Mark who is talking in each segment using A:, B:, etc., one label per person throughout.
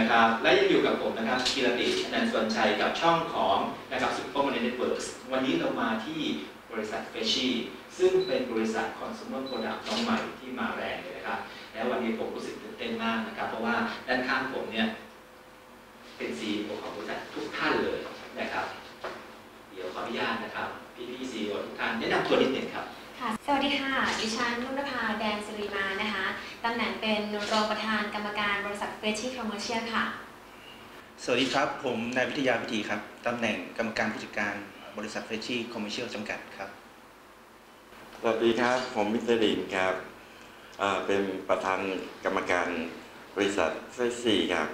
A: นะครับและยังอยู่กับผมนะครับกีรติอนันต์สวนชัยกับช่องของนะครับ Super Money Networks วันนี้เรามาที่บริษัท Freshie ซึ่งเป็นบริษัท Consumer Product น้องใหม่ที่มาแรงเลยนะครับและวันนี้ผมรู้สึกตื่นเต้นมากนะครับเพราะว่าด้านข้างผมเนี่ยเป็น CEO ของบริษัททุกท่านเลยนะครับเดี๋ยวขออนุญาตนะครับพี่ๆ CEO ทุกท่านแนะนำตัวนิดหนึ่งครับ
B: ค่ะสวัสดีค่ะดิฉันนุ่นภาแดงสิริมานะคะตำแหน่งเป็นรองประธานกรรมการบริษัท Freshie Commercial ค่ะ
C: สวัสดีครับผมนายวิทยาพิธีครับตำแหน่งกรรมการผู้จัดการบริษัท Freshie Commercial จำกัดครับ
D: สวัสดีครับผมมิสเตอร์ลินครับเป็นประธานกรรมการบริษัท Freshie ครับ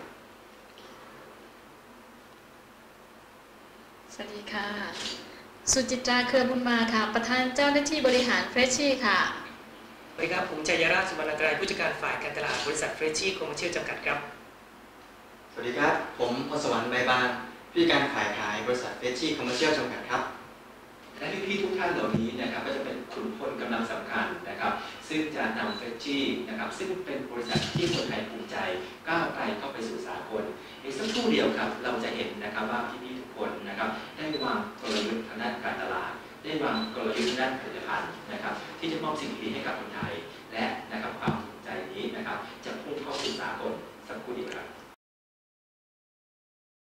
E: สวัสดีค่ะสุจิตราเครือบุญมาค่ะประธานเจ้าหน้าที่บริหาร Freshie ค่ะ
F: สวัสดีครับผมชัยราชสุวรรณกรายผู้จัดการฝ่ายการตลาดบริษัท Freshie Commercial จำกัดครับ
G: สวัสดีครับผมพลสวรรค์ใบบานผู้จัดการฝ่ายขายบริษัท Freshie Commercial จำกัดครับ
A: และพี่ๆทุกท่านเหล่านี้นะครับก็จะเป็นขุนพลกำลังสำคัญนะครับซึ่งจะนำ Freshie นะครับซึ่งเป็นบริษัทที่คนไทยภูมิใจก้าวไกลเข้าไปสู่สากลอีกสักครู่เดียวครับเราจะเห็นนะครับว่าพี่ๆทุกคนนะครับได้วางกลยุทธ์ทางด้านการตลาดได้วางกลยุทธ์ทางด้านผลิตภัณฑ์นะครับที่จะมอบสิ่งดีให้กับคนไทย